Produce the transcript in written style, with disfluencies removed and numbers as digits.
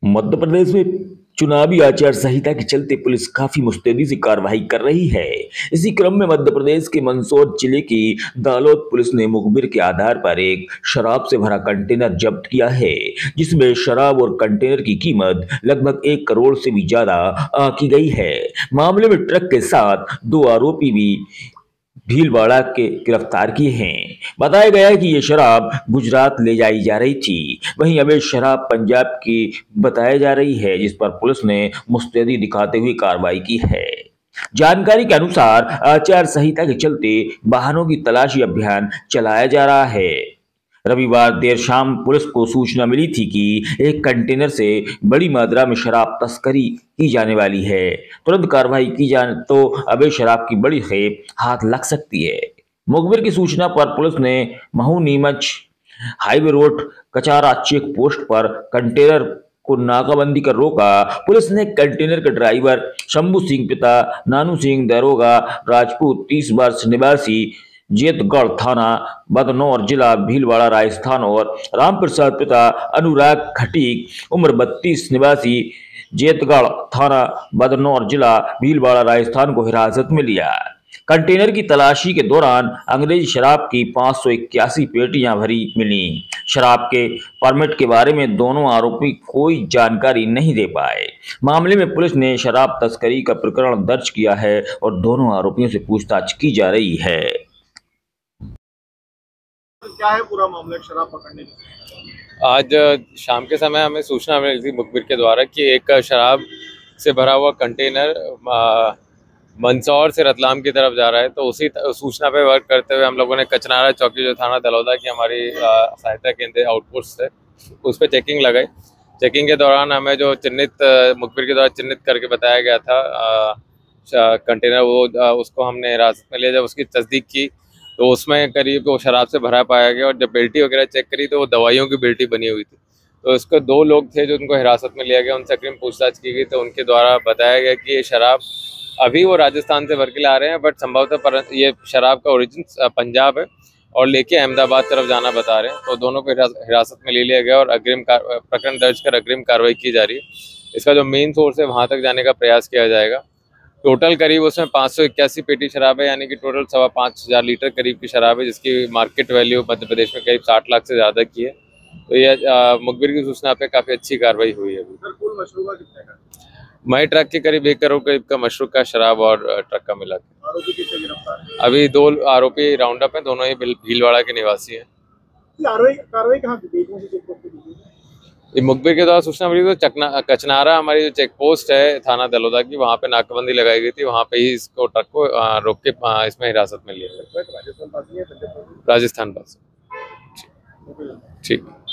मध्य प्रदेश में चुनावी आचार संहिता के चलते पुलिस काफी मुस्तैदी से कार्रवाई कर रही है। इसी क्रम में मध्य प्रदेश के मंदसौर जिले की दालोद पुलिस ने मुखबिर के आधार पर एक शराब से भरा कंटेनर जब्त किया है, जिसमें शराब और कंटेनर की कीमत लगभग 1 करोड़ से भी ज्यादा आंकी गई है। मामले में ट्रक के साथ 2 आरोपी भी भीलवाड़ा के गिरफ्तार किए हैं। बताया गया है कि ये शराब गुजरात ले जाई जा रही थी। वहीं अवैध शराब पंजाब की बताई जा रही है, जिस पर पुलिस ने मुस्तैदी दिखाते हुए कार्रवाई की है। जानकारी के अनुसार आचार संहिता के चलते वाहनों की तलाशी अभियान चलाया जा रहा है। रविवार देर शाम पुलिस को सूचना मिली थी कि एक कंटेनर से बड़ी मात्रा में शराब तस्करी की जाने वाली है। तुरंत कार्रवाई की जाए तो अवैध शराब की बड़ी खेप हाथ लग सकती है। मुखबिर की सूचना पर पुलिस ने Mhow Neemuch highway road Kachara check post पर कंटेनर को नाकाबंदी कर रोका। पुलिस ने कंटेनर का ड्राइवर शंभू सिंह पिता नानू सिंह दरोगा राजपूत 30 वर्ष निवासी जेतगढ़ थाना बदनौर जिला भीलवाड़ा राजस्थान और रामप्रसाद पिता अनुराग खटीक उम्र 32 निवासी जेतगढ़ थाना बदनौर जिला भीलवाड़ा राजस्थान को हिरासत में लिया। कंटेनर की तलाशी के दौरान अंग्रेजी शराब की 581 पेटियां भरी मिली। शराब के परमिट के बारे में दोनों आरोपी कोई जानकारी नहीं दे पाए। मामले में पुलिस ने शराब तस्करी का प्रकरण दर्ज किया है और दोनों आरोपियों से पूछताछ की जा रही है। क्या है पूरा मामला शराब पकड़ने का? आज शाम के समय हमें सूचना मिली थी मुखबिर के द्वारा कि एक शराब से भरा हुआ कंटेनर मंदसौर से रतलाम की तरफ जा रहा है। तो उसी सूचना पे वर्क करते हुए हम लोगों ने कचनारा चौकी, जो थाना दलौदा की हमारी सहायता केंद्र आउटपोस्ट है, उस पर चेकिंग लगाई। चेकिंग के दौरान हमें जो चिन्हित मुखबिर के द्वारा चिन्हित करके बताया गया था कंटेनर, वो उसको हमने हिरासत में लिया। जब उसकी तस्दीक की तो उसमें करीब वो शराब से भरा पाया गया, और जब बेल्टी वगैरह चेक करी तो वो दवाइयों की बेल्टी बनी हुई थी। तो इसको 2 लोग थे जो उनको हिरासत में लिया गया, उनसे अग्रिम पूछताछ की गई तो उनके द्वारा बताया गया कि ये शराब अभी वो राजस्थान से भर के ला रहे हैं, बट संभवतः ये शराब का ओरिजिन पंजाब है और लेके अहमदाबाद तरफ जाना बता रहे हैं। तो दोनों को हिरासत में ले लिया गया और अग्रिम प्रकरण दर्ज कर अग्रिम कार्रवाई की जा रही है। इसका जो मेन सोर्स है वहाँ तक जाने का प्रयास किया जाएगा। टोटल करीब उसमें 581 पेटी शराब है, यानी कि टोटल 5,500 लीटर करीब की शराब है, जिसकी मार्केट वैल्यू मध्य प्रदेश में करीब 60 लाख से ज़्यादा की है। तो यह मुखबिर की सूचना पे काफ़ी अच्छी कार्रवाई हुई है। कुल मशरूबा कितने का? मई ट्रक के करीब 1 करोड़ करीब का मशरूब का शराब और ट्रक का मिला। आरोपी कितने गिरफ्तार हैं? अभी 2 आरोपी राउंड अप हैं, दोनों ही भीलवाड़ा के निवासी हैं। कार्रवाई कहाँ की? ये मुखबिर के द्वारा सूचना मिली तो कचनारा हमारी जो चेक पोस्ट है थाना दलौदा की, वहाँ पे नाकाबंदी लगाई गई थी। वहाँ पे ही इसको ट्रक को रोक के इसमें हिरासत में लिया गया। राजस्थान पास। राजस्थान पास। ठीक।